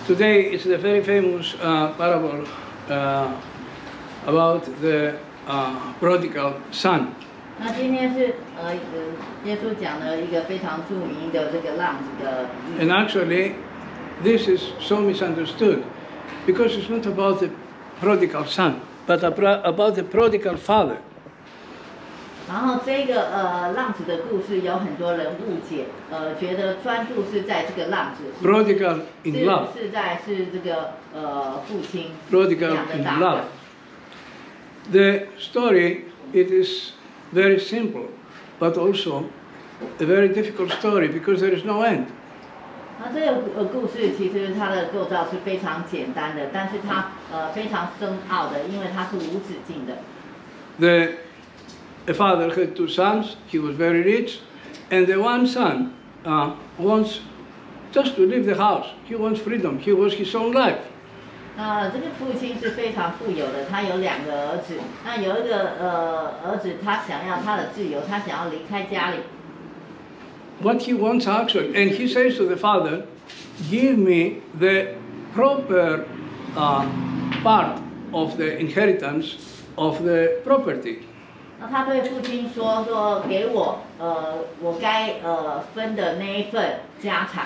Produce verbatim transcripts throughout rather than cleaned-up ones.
Today is the very famous uh, parable uh, about the uh, prodigal son. 那今天是呃呃，耶稣讲了一个非常著名的这个浪子的比喻。 And actually, this is so misunderstood because it's not about the prodigal son, but about the prodigal father. 然后这个呃浪子的故事有很多人误解，呃，觉得专注是在这个浪子是 Prodigal in love. 是是在是这个呃父亲 Prodigal 养的 in 大 love. 的。 The story, it is very simple, but also a very difficult story because there is no end. 那这个呃故事其实它的构造是非常简单的，但是它呃非常深奥的，因为它是无止境的。 The a father had two sons, he was very rich, and the one son uh, wants just to leave the house. He wants freedom, he wants his own life. 那这个父亲是非常富有的，他有两个儿子。那有一个呃儿子，他想要他的自由，他想要离开家里。 What he wants actually, and he says to the father, give me the proper uh, part of the inheritance of the property. 那他对父亲说：“说给我呃我该呃分的那一份家产。”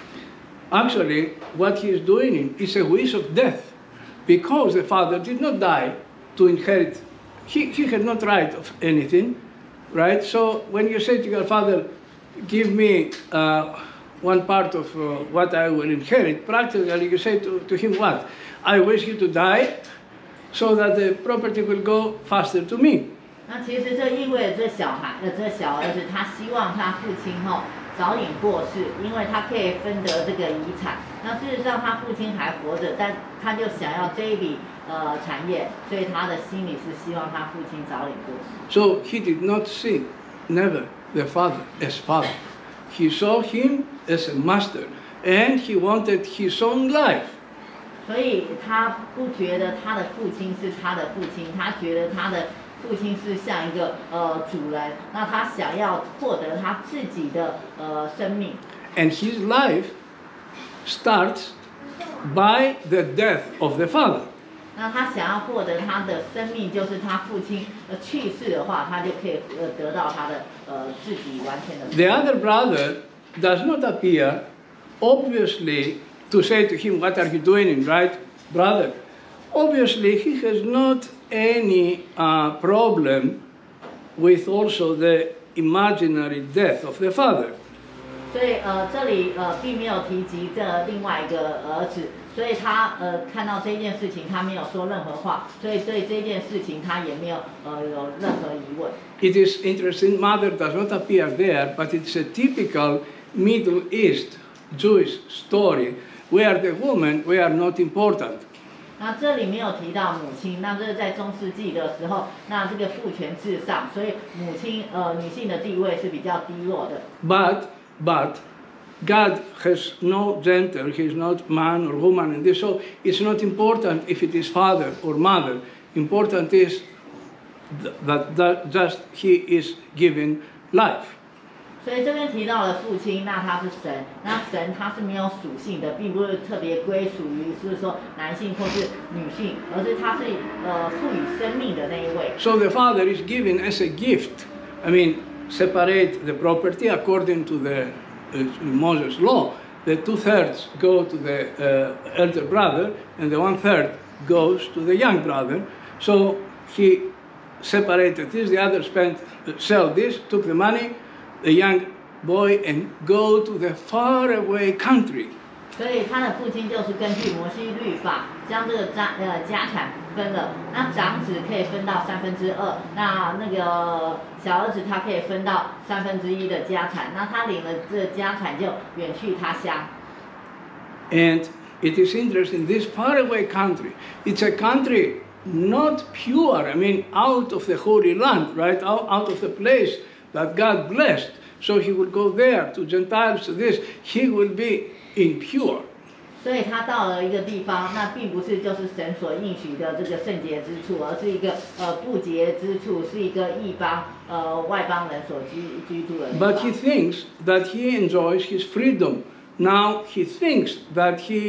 Actually, what he is doing is a wish of death, because the father did not die to inherit. He, he had not right of anything, right? So when you say to your father, give me uh, one part of uh, what I will inherit, practically you say to, to him what? I wish you to die so that the property will go faster to me. 那其实这意味着这小孩呃这小儿子他希望他父亲后早点过世，因为他可以分得这个遗产。那事实上他父亲还活着，但他就想要这一笔呃产业，所以他的心里是希望他父亲早点过世。 So he did not see, never, the father as father. He saw him as a master, and he wanted his own life. 所以他不觉得他的父亲是他的父亲，他觉得他的父亲是像一个呃主人，那他想要获得他自己的呃生命。 And his life starts by the death of the father. 那他想要获得他的生命，就是他父亲呃去世的话，他就可以呃得到他的呃自己完全的。 The other brother does not appear, obviously, to say to him, what are you doing, right, brother? Obviously, he has not any uh, problem with also the imaginary death of the father. 所以呃这里呃并没有提及这另外一个儿子，所以他呃看到这件事情，他没有说任何话，所以对这件事情他也没有呃有任何疑问。 It is interesting, mother does not appear there, but it's a typical Middle East Jewish story where the women were not important. 那这里没有提到母亲，那这是在中世纪的时候，那这个父权至上，所以母亲呃女性的地位是比较低落的。 But, but God has no gender, He is not man or woman, and this, so it's not important if it is father or mother. Important is that, that just He is giving life. 所以这边提到了父亲，那他是神，那神他是没有属性的，并不是特别归属于是说男性或是女性，而是他是呃赋予生命的那一位。 So the father is given as a gift. I mean, separate the property according to the uh, Moses law. The two-thirds go to the uh, elder brother, and the one-third goes to the young brother. So he separated this, the other spent, uh, sell this, took the money, the young boy, and go to the faraway country. 所以他的父亲就是根据摩西律法，将这个家呃家产分了。那长子可以分到三分之二，那那个小儿子他可以分到三分之一的家产。那他领了这家产就远去他乡。 And it is interesting, this faraway country, it's a country not pure, I mean, out of the Holy Land, right, out, out of the place that God blessed. So he will go there to Gentiles, to this, he will be impure. 所以他到了一个地方，那并不是就是神所应许的这个圣洁之处，而是一个呃不洁之处，是一个异邦呃外邦人所居居住的地方。 But he thinks that he enjoys his freedom. Now he thinks that he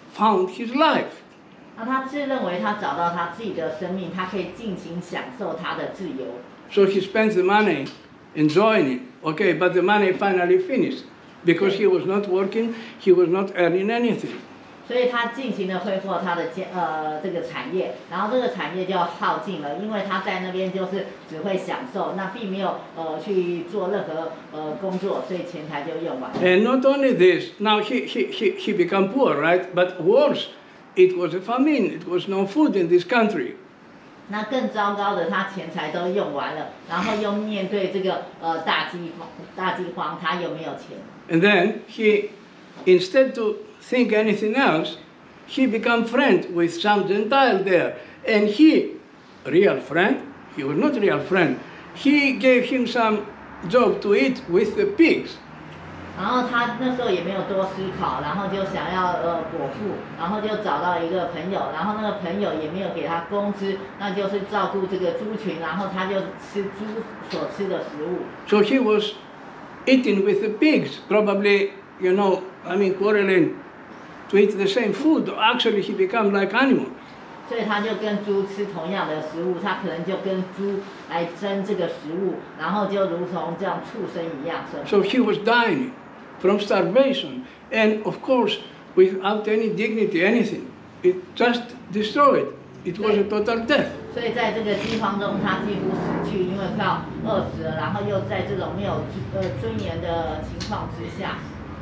found his life. 那他自认为他找到他自己的生命，他可以尽情享受他的自由。 So he spent the money enjoying it. Okay, but the money finally finished because he was not working, he was not earning anything. 所以他尽情的挥霍他的呃这个产业，然后这个产业就耗尽了，因为他在那边就是只会享受，那并没有呃去做任何呃工作，所以钱财就用完了。 And not only this, now he he he he became poor, right? But worse, it was a famine. It was no food in this country. 那更糟糕的，他钱财都用完了，然后又面对这个呃大饥荒，大饥荒，他又没有钱。 And then he, instead to think anything else, he became friend with some Gentile there. And he, real friend, he was not real friend, he gave him some job to eat with the pigs. 然后他那时候也没有多思考，然后就想要呃果腹，然后就找到一个朋友，然后那个朋友也没有给他工资，那就是照顾这个猪群，然后他就吃猪所吃的食物。 So he was eating with the pigs, probably, you know, I mean, quarreling to eat the same food. Actually, he became like animal. 所以他就跟猪吃同样的食物，他可能就跟猪来争这个食物，然后就如同这样畜生一样生活。 So he was dying from starvation, and of course, without any dignity, anything. It just destroyed. It was a total death. 所以在这个饥荒中，他几乎死去，因为快要饿死了，然后又在这种没有呃尊严的情况之下。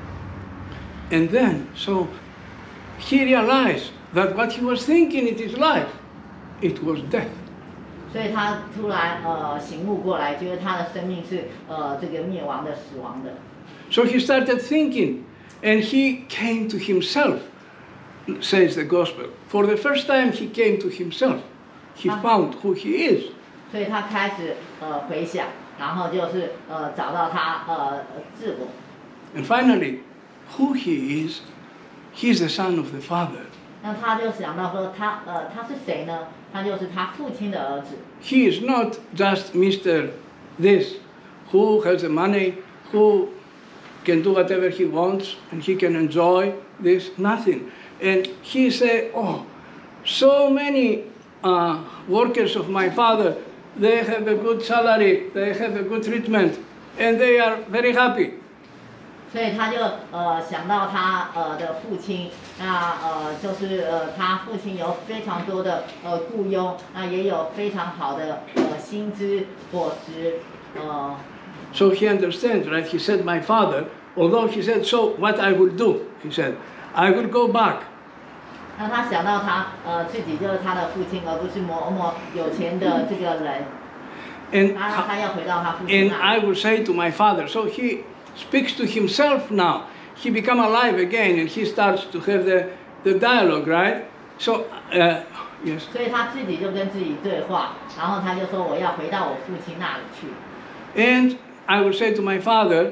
And then, so he realized that what he was thinking in his life, it was death. 所以他突然呃醒悟过来，觉得他的生命是呃这个灭亡的、死亡的。 So he started thinking, and he came to himself, says the gospel. For the first time, he came to himself. He found who he is. 所以他开始呃回想，然后就是呃找到他呃自我。 And finally, who he is, he's the son of the Father. 那他就想到说他呃他是谁呢？他就是他父亲的儿子。 He is not just Mister This, who has the money, who can do whatever he wants, and he can enjoy this, nothing. And he said, oh, so many uh, workers of my father, they have a good salary, they have a good treatment, and they are very happy. 所以他就呃想到他呃的父亲，那呃就是呃他父亲有非常多的呃雇佣，那也有非常好的呃薪资伙食，呃。 So he understands, right? He said, my father, although he said, so what I will do, he said, I will go back. 那他想到他呃自己就是他的父亲，而不是某某有钱的这个人。 And, 他他要回到他父亲 and 那 I will say to my father, so he speaks to himself now. He become alive again, and he starts to have the, the dialogue, right? So, uh, yes. 所以他自己就跟自己对话，然后他就说我要回到我父亲那里去。 And I will say to my father,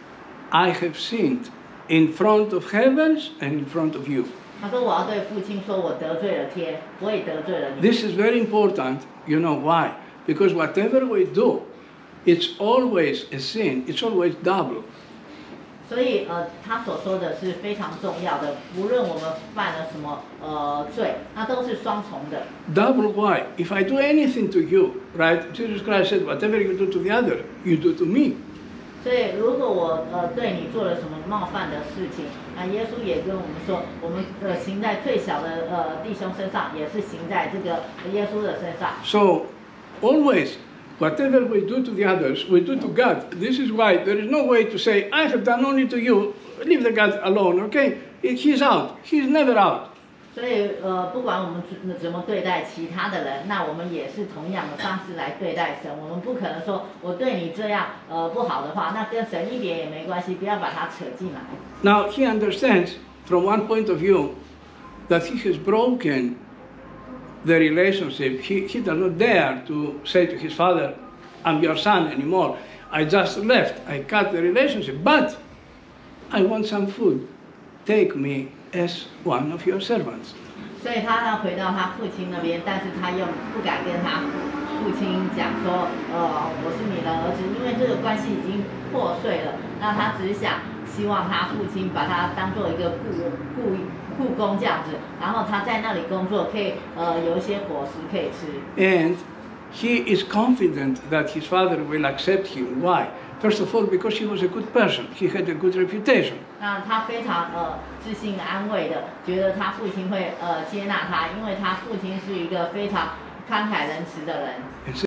I have sinned in front of heavens and in front of you. 他说我要对父亲说，我得罪了天，我也得罪了你。 This is very important. You know why? Because whatever we do, it's always a sin. It's always double. 所以呃，他所说的是非常重要的，无论我们犯了什么呃罪，那都是双重的。 Double why? If I do anything to you, right? Jesus Christ said, whatever you do to the other, you do to me. 所以如果我呃对你做了什么冒犯的事情，那耶稣也跟我们说，我们呃行在最小的呃弟兄身上，也是行在这个耶稣的身上。 So, always, whatever we do to the others, we do to God. This is why there is no way to say, I have done only to you, leave the God alone, okay? He's out. He's never out. 所以呃，不管我们怎怎么对待其他的人，那我们也是同样的方式来对待神。我们不可能说我对你这样呃不好的话，那跟神一点也没关系，不要把它扯进来。 Now, he understands from one point of view that he has broken the relationship. He, he does not dare to say to his father, I'm your son anymore. I just left. I cut the relationship. But I want some food. Take me as one of your servants. 所以他呢回到他父亲那边，但是他又不敢跟他父亲讲说，呃，我是你的儿子，因为这个关系已经破碎了。那他只想希望他父亲把他当做一个雇雇护工这样子，然后他在那里工作，可以呃有一些果实可以吃。 And he is confident that his father will accept him. Why? First of all, because he was a good person. He had a good reputation. 那他非常呃自信安慰的，觉得他父亲会呃接纳他，因为他父亲是一个非常慷慨仁慈的人。